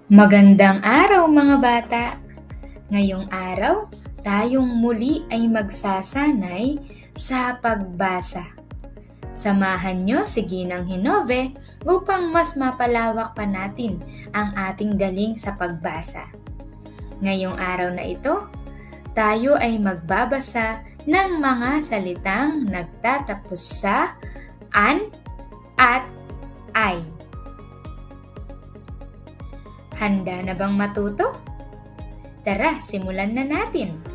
Magandang araw mga bata! Ngayong araw, tayong muli ay magsasanay sa pagbasa. Samahan nyo si Ginang Hinove upang mas mapalawak pa natin ang ating galing sa pagbasa. Ngayong araw na ito, tayo ay magbabasa ng mga salitang nagtatapos sa an at ay. Handa na bang matuto? Tara, simulan na natin!